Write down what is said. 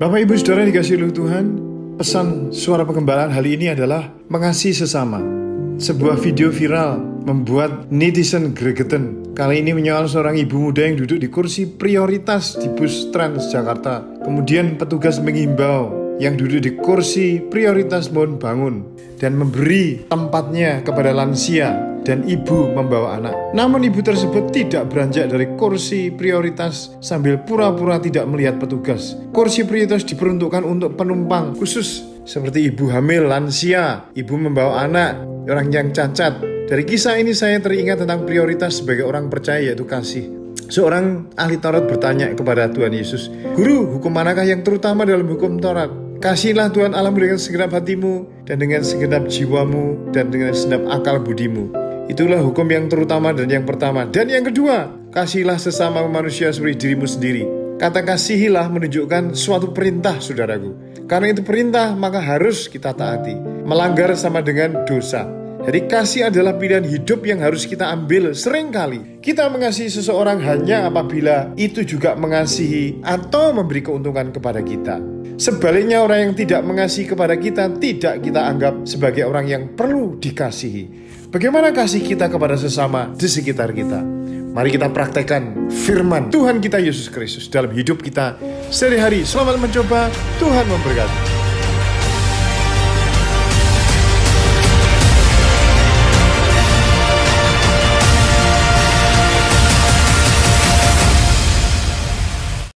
Bapak Ibu Saudara dikasihi oleh Tuhan, pesan suara pengembalaan hari ini adalah mengasihi sesama. Sebuah video viral membuat netizen gregeten. Kali ini menyoal seorang ibu muda yang duduk di kursi prioritas di bus Transjakarta. Kemudian petugas menghimbau yang duduk di kursi prioritas mohon bangun dan memberi tempatnya kepada lansia dan ibu membawa anak. Namun ibu tersebut tidak beranjak dari kursi prioritas sambil pura-pura tidak melihat petugas. Kursi prioritas diperuntukkan untuk penumpang khusus seperti ibu hamil, lansia, ibu membawa anak, orang yang cacat. Dari kisah ini saya teringat tentang prioritas sebagai orang percaya, yaitu kasih. Seorang ahli Taurat bertanya kepada Tuhan Yesus, "Guru, hukum manakah yang terutama dalam hukum Taurat?" "Kasihlah Tuhan Allahmu dengan segenap hatimu dan dengan segenap jiwamu dan dengan segenap akal budimu. Itulah hukum yang terutama dan yang pertama. Dan yang kedua, kasihilah sesama manusia seperti dirimu sendiri." Kata kasihilah menunjukkan suatu perintah, saudaraku. Karena itu perintah, maka harus kita taati. Melanggar sama dengan dosa. Jadi kasih adalah pilihan hidup yang harus kita ambil. Seringkali kita mengasihi seseorang hanya apabila itu juga mengasihi atau memberi keuntungan kepada kita. Sebaliknya orang yang tidak mengasihi kepada kita tidak kita anggap sebagai orang yang perlu dikasihi. Bagaimana kasih kita kepada sesama di sekitar kita? Mari kita praktekkan firman Tuhan kita Yesus Kristus dalam hidup kita sehari-hari. Selamat mencoba, Tuhan memberkati.